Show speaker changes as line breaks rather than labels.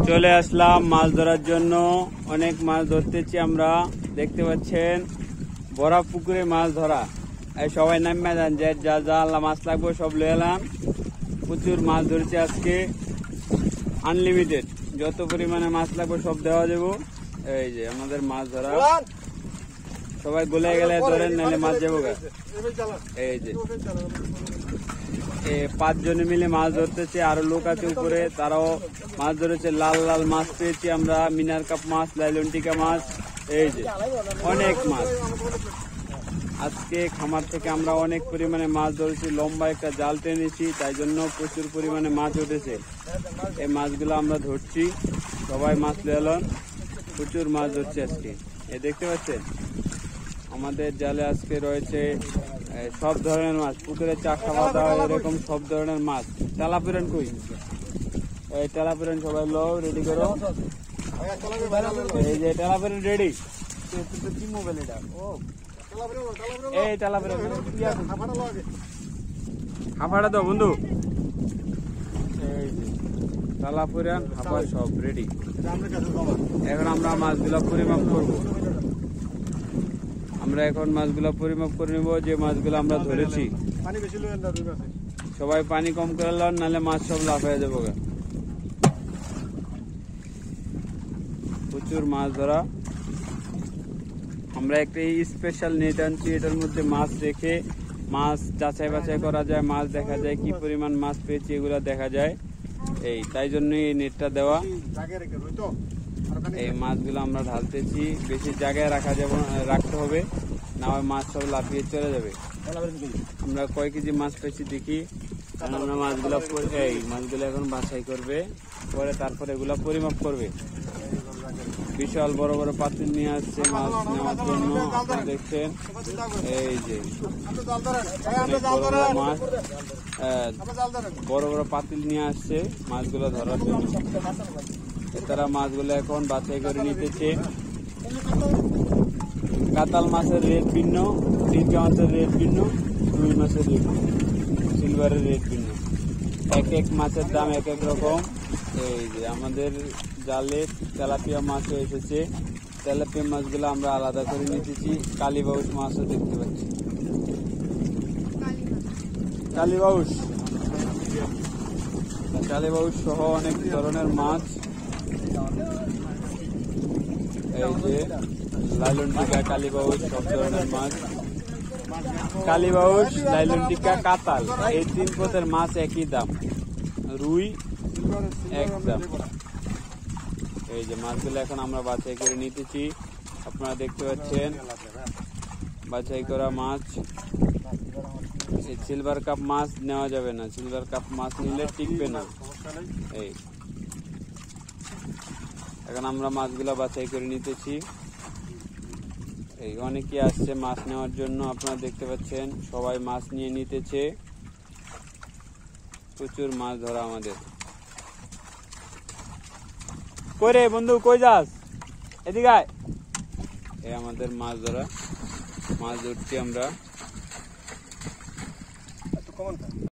চলে আসলাম মাছ ধরার জন্য। অনেক মাছ ধরতেছি আমরা, দেখতে পাচ্ছেন বড় পুকুরে মাছ ধরা। এই সবাই নামে যান, যে যা যা মাছ লাগবে সব লয়ে এলাম। প্রচুর মাছ ধরেছি আজকে, আনলিমিটেড, যত পরিমাণে মাছ লাগবে সব দেওয়া যাবো। এই যে আমাদের মাছ ধরা, সবাই গলে গেলে ধরেন, নাহলে মাছ যাবো। এই যে 5 জনে মিলে মাছ ধরতেছে, আরো লোক আছে উপরে, তারাও মাছ ধরেছে। লাল লাল মাছ পেয়েছি আমরা, মিনার কাপ মাছ, লাইলন টিকা মাছ। এই যে অনেক মাছ আজকে খামার থেকে আমরা অনেক পরিমাণে মাছ ধরেছি। লম্বা একটা জাল টেনেছি, তাই জন্য প্রচুর পরিমাণে মাছ উঠেছে। এই মাছগুলো আমরা ধরছি, সবাই মাছ লেলন, প্রচুর মাছ ধরছি আজকে। এই দেখতে পাচ্ছেন আমাদের জালে আজকে রয়েছে সব ধরনের মাছ। পুকুরে চা খাওয়া দাওয়া এরকম সব ধরনের মাছ। তেলাপিরান কই? এই তেলাপিরান সবাই লো, রেডি করো। এই যে তেলাপিরান রেডি। কি মোবাইল এটা? এই তেলাপিরান হাফাটা দাও বন্ধু। এই যে তেলাপিরান হাফা সব রেডি। এখন আমরা মাছগুলো পরিমাপ করবো। আমরা এখন মাছগুলো পরিমাপ করে নিব, যে মাছগুলো আমরা ধরেছি। সবাই পানি কম করে লন, নাহলে মাছ সব লাফ হয়ে যাবো। প্রচুর মাছ ধরা। আমরা একটা স্পেশাল নেট আনছি, এটার মধ্যে মাছ রেখে মাছ যাচাই বাছাই করা যায়, মাছ দেখা যায় কি পরিমাণ মাছ পেয়েছি এগুলো দেখা যায়। এই তাই জন্যই এই নেটটা দেওয়া। এই মাছগুলো আমরা ঢালতেছি, বেশি জায়গায় রাখতে হবে, না হয় মাছ সব লাফিয়ে চলে যাবে। আমরা কয় কেজি মাছ পেয়েছি দেখি, কারণ আমরা মাছগুলো এখন বাছাই করবে, পরে তারপরে এগুলা পরিমাপ করবে। বিশাল বড় বড় পাতিল নিয়ে আসছে মাছ নেওয়ার জন্য, আপনারা দেখছেন। এই যে মাছ, বড় বড় পাতিল নিয়ে আসছে মাছগুলো ধরার জন্য। তারা মাছগুলো এখন বাছাই করে নিতেছে। কাতাল মাছের রেট ভিন্ন, টিকা মাছের রেট ভিন্ন, রুই মাছের রেট ভিন্ন, সিলভারের রেট ভিন্ন। এক এক মাছের দাম এক এক রকম। এই যে আমাদের জালে তেলাপিয়া মাছও এসেছে, তেলাপিয়া মাছগুলো আমরা আলাদা করে নিতেছি। কালীবাউস মাছও দেখতে পাচ্ছি, কালীবাউস সহ অনেক ধরনের মাছ। এই যে লাইলন টিকা, কালীবাউস, সব ধরনের মাছ। কালীবাউস, লাইলন টিকা, কাতাল, এই 3 পদের মাছ একই দাম, রুই এক দাম। এই যে মাছগুলো এখন আমরা বাছাই করে নিতেছি, আপনারা দেখতে পাচ্ছেন বাছাই করা মাছ। এই সিলভার কাপ মাছ নেওয়া যাবে না, সিলভার কাপ মাছ নিলে টিকবে না। এই এখন আমরা মাছগুলো বাছাই করে নিতেছি। এই অনেকে আসছে মাছ নেওয়ার জন্য, আপনারা দেখতে পাচ্ছেন সবাই মাছ নিয়ে নিতেছে। প্রচুর মাছ ধরা আমাদের। কই রে বন্ধু, কই যাস? এদিকে আয়। এই আমাদের মাছ ধরা, মাছ ধরছি আমরা।